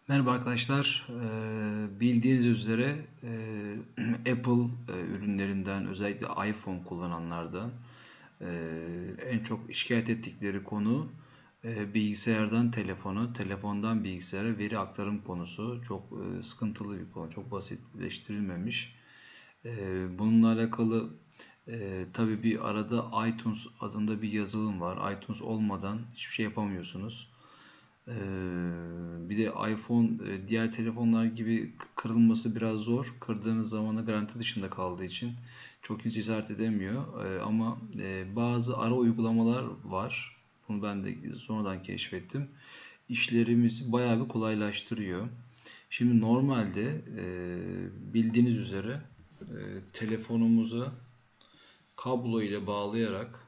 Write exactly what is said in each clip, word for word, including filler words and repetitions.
Merhaba arkadaşlar. Ee, bildiğiniz üzere e, Apple e, ürünlerinden özellikle iPhone kullananlardan e, en çok şikayet ettikleri konu e, bilgisayardan telefona, telefondan bilgisayara veri aktarım konusu. Çok e, sıkıntılı bir konu, çok basitleştirilmemiş. E, bununla alakalı e, tabii bir arada iTunes adında bir yazılım var. iTunes olmadan hiçbir şey yapamıyorsunuz. Ee, bir de iPhone e, diğer telefonlar gibi kırılması biraz zor. Kırdığınız zaman da garanti dışında kaldığı için çok kimse cesaret edemiyor. Ee, ama e, bazı ara uygulamalar var. Bunu ben de sonradan keşfettim. İşlerimizi bayağı bir kolaylaştırıyor. Şimdi normalde e, bildiğiniz üzere e, telefonumuza kablo ile bağlayarak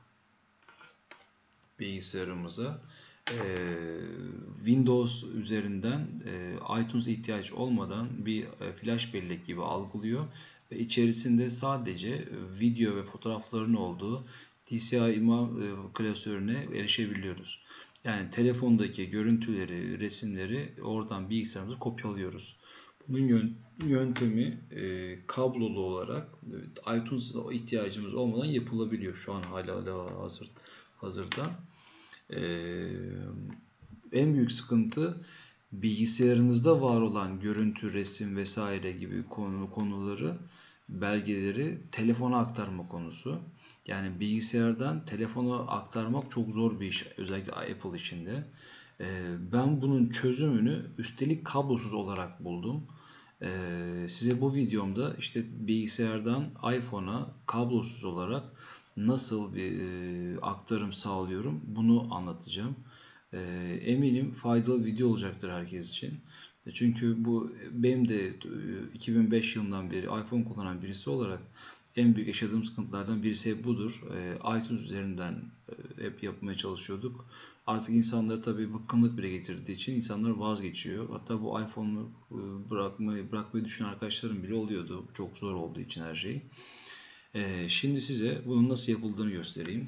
bilgisayarımıza e, Windows üzerinden e, iTunes ihtiyaç olmadan bir e, flash bellek gibi algılıyor ve içerisinde sadece video ve fotoğrafların olduğu D C I image e, klasörüne erişebiliyoruz. Yani telefondaki görüntüleri, resimleri oradan bilgisayarımıza kopyalıyoruz. Bunun yöntemi e, kablolu olarak e, iTunes'a ihtiyacımız olmadan yapılabiliyor şu an hala hazır, hazırda. Ee, en büyük sıkıntı bilgisayarınızda var olan görüntü, resim vesaire gibi konu konuları, belgeleri telefona aktarma konusu. Yani bilgisayardan telefona aktarmak çok zor bir iş, özellikle Apple içinde. Ee, ben bunun çözümünü üstelik kablosuz olarak buldum. Ee, size bu videomda işte bilgisayardan iPhone'a kablosuz olarak nasıl bir e, aktarım sağlıyorum bunu anlatacağım. E, eminim faydalı video olacaktır herkes için. E, çünkü bu benim de e, iki bin beş yılından beri iPhone kullanan birisi olarak en büyük yaşadığım sıkıntılardan birisi budur. E, iTunes üzerinden e, hep yapmaya çalışıyorduk. Artık insanları tabii bıkkınlık bile getirdiği için insanlar vazgeçiyor. Hatta bu iPhone'u e, bırakmayı, bırakmayı düşünen arkadaşlarım bile oluyordu. Çok zor olduğu için her şey. Ee, şimdi size bunun nasıl yapıldığını göstereyim.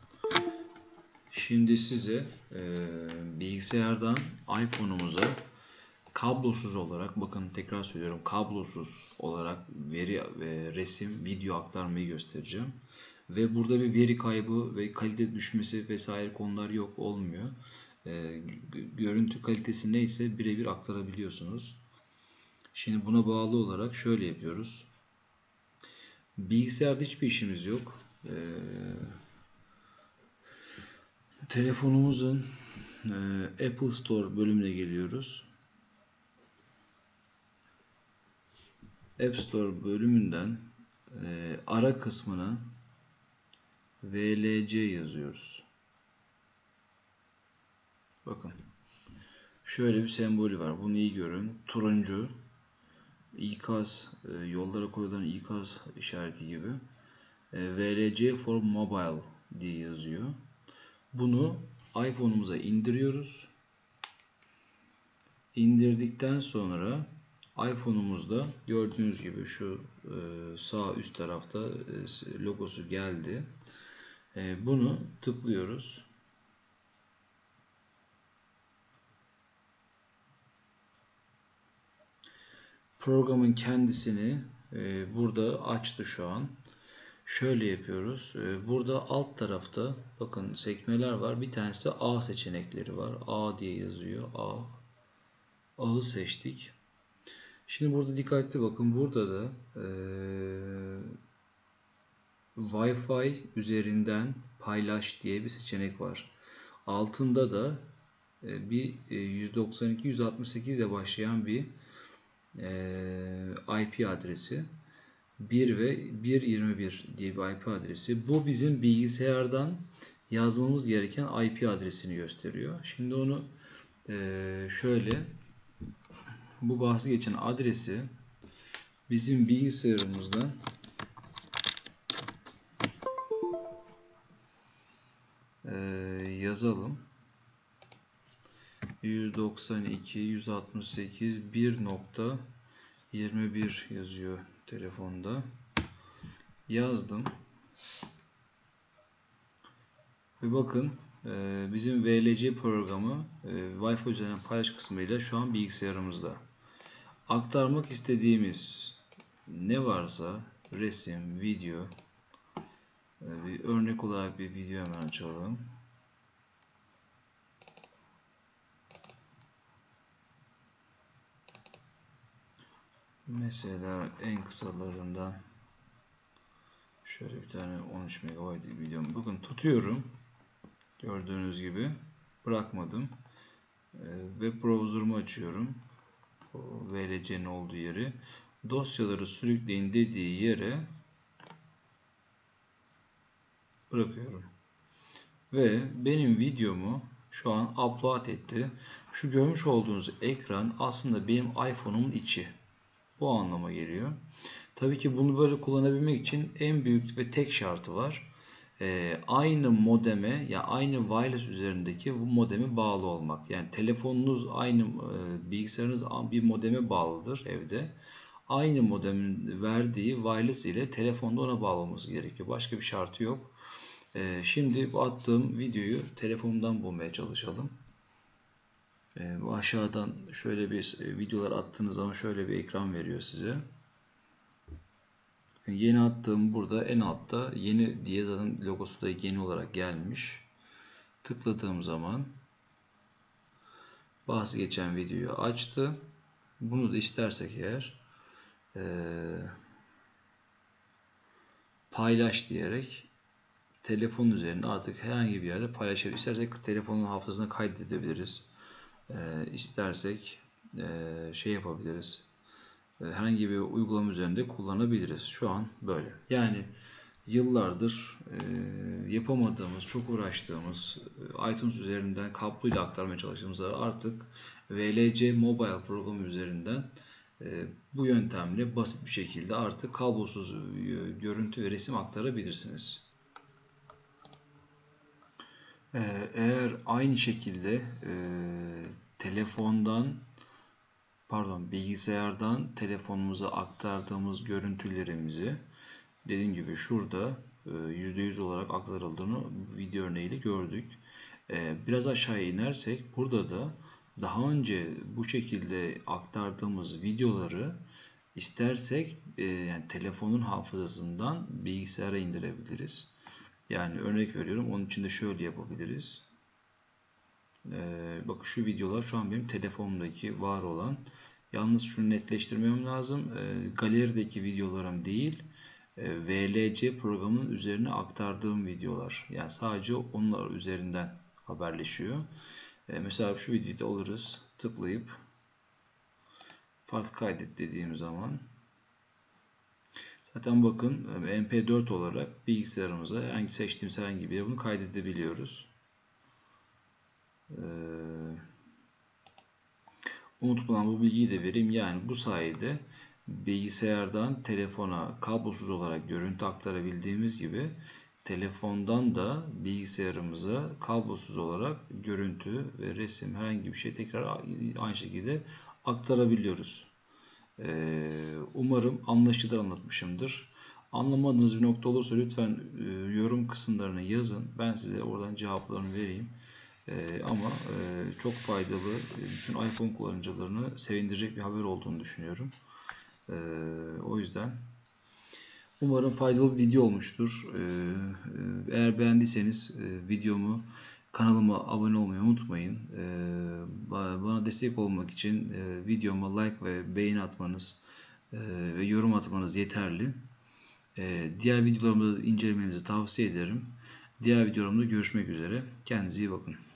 Şimdi size e, bilgisayardan iPhone'umuza kablosuz olarak, bakın tekrar söylüyorum, kablosuz olarak veri, e, resim, video aktarmayı göstereceğim. Ve burada bir veri kaybı ve kalite düşmesi vesaire konular yok, olmuyor. E, görüntü kalitesi neyse birebir aktarabiliyorsunuz. Şimdi buna bağlı olarak şöyle yapıyoruz. Bilgisayarda hiçbir işimiz yok. Ee, Telefonumuzun e, Apple Store bölümüne geliyoruz. App Store bölümünden e, ara kısmına V L C yazıyoruz. Bakın. Şöyle bir sembolü var. Bunu iyi görün. Turuncu. İkaz, e, yollara koyulan ikaz işareti gibi. E, V L C for Mobile diye yazıyor. Bunu iPhone'umuza indiriyoruz. İndirdikten sonra iPhone'umuzda gördüğünüz gibi şu e, sağ üst tarafta e, logosu geldi. E, bunu tıklıyoruz. Programın kendisini e, burada açtı şu an. Şöyle yapıyoruz. E, burada alt tarafta bakın sekmeler var. Bir tanesi A seçenekleri var. A diye yazıyor. A. A'yı seçtik. Şimdi burada dikkatli bakın. Burada da e, Wi-Fi üzerinden paylaş diye bir seçenek var. Altında da e, bir yüz doksan iki nokta yüz altmış sekiz ile başlayan bir e, I P adresi. bir ve bir nokta yirmi bir diye bir I P adresi. Bu bizim bilgisayardan yazmamız gereken I P adresini gösteriyor. Şimdi onu e, şöyle, bu bahsi geçen adresi bizim bilgisayarımızdan e, yazalım. yüz doksan iki nokta yüz altmış sekiz nokta bir nokta yirmi bir yazıyor telefonda. Yazdım. Ve bakın bizim V L C programı Wi-Fi üzerinden paylaş kısmıyla şu an bilgisayarımızda. Aktarmak istediğimiz ne varsa resim, video, bir örnek olarak bir video hemen açalım. Mesela en kısalarından şöyle bir tane on üç megabayt videomu bakın tutuyorum. Gördüğünüz gibi bırakmadım. Web browser'ımı açıyorum. V L C'nin olduğu yeri. Dosyaları sürükleyin dediği yere bırakıyorum. Ve benim videomu şu an upload etti. Şu görmüş olduğunuz ekran aslında benim iPhone'umun içi. Bu anlama geliyor. Tabii ki bunu böyle kullanabilmek için en büyük ve tek şartı var. Ee, aynı modeme ya aynı wireless üzerindeki bu modeme bağlı olmak. Yani telefonunuz aynı e, bilgisayarınız bir modeme bağlıdır evde. Aynı modemin verdiği wireless ile telefonda ona bağlı olması gerekiyor. Başka bir şartı yok. Ee, şimdi bu attığım videoyu telefonumdan bulmaya çalışalım. Ee, bu aşağıdan şöyle bir e, videolar attığınız zaman şöyle bir ekran veriyor size. Yeni attığım burada en altta yeni diye zaten logosu da yeni olarak gelmiş. Tıkladığım zaman bahsi geçen videoyu açtı. Bunu da istersek eğer e, paylaş diyerek telefon üzerinde artık herhangi bir yerde paylaşabiliriz. İstersek telefonun hafızasına kaydedebiliriz. E, istersek e, şey yapabiliriz. E, herhangi bir uygulama üzerinde kullanabiliriz. Şu an böyle. Yani yıllardır e, yapamadığımız, çok uğraştığımız, e, iTunes üzerinden kabloyla aktarmaya çalıştığımız artık V L C Mobile programı üzerinden e, bu yöntemle basit bir şekilde artık kablosuz e, görüntü ve resim aktarabilirsiniz. E, eğer aynı şekilde e, telefondan pardon bilgisayardan telefonumuza aktardığımız görüntülerimizi dediğim gibi şurada yüzde yüz olarak aktarıldığını video örneğiyle gördük. Biraz aşağıya inersek burada da daha önce bu şekilde aktardığımız videoları istersek yani telefonun hafızasından bilgisayara indirebiliriz. Yani örnek veriyorum, onun için de şöyle yapabiliriz. Bakın şu videolar şu an benim telefonumdaki var olan. Yalnız şunu netleştirmem lazım. Galerideki videolarım değil. V L C programının üzerine aktardığım videolar. Yani sadece onlar üzerinden haberleşiyor. Mesela şu videoda alırız. Tıklayıp farklı kaydet dediğim zaman zaten bakın M P dört olarak bilgisayarımıza herhangi seçtiğimiz herhangi bir yere bunu kaydedebiliyoruz. Ee, unutmadan bu bilgiyi de vereyim. Yani bu sayede bilgisayardan telefona kablosuz olarak görüntü aktarabildiğimiz gibi telefondan da bilgisayarımıza kablosuz olarak görüntü ve resim herhangi bir şey tekrar aynı şekilde aktarabiliyoruz. Ee, umarım anlaşılır anlatmışımdır. Anlamadığınız bir nokta olursa lütfen e, yorum kısımlarına yazın. Ben size oradan cevaplarını vereyim. Ee, ama e, çok faydalı, bütün iPhone kullanıcılarını sevindirecek bir haber olduğunu düşünüyorum. Ee, o yüzden umarım faydalı bir video olmuştur. Ee, eğer beğendiyseniz e, videomu, kanalıma abone olmayı unutmayın. Ee, bana destek olmak için e, videoma like ve beğeni atmanız e, ve yorum atmanız yeterli. E, diğer videolarımı incelemenizi tavsiye ederim. Diğer videolarımda görüşmek üzere. Kendinize iyi bakın.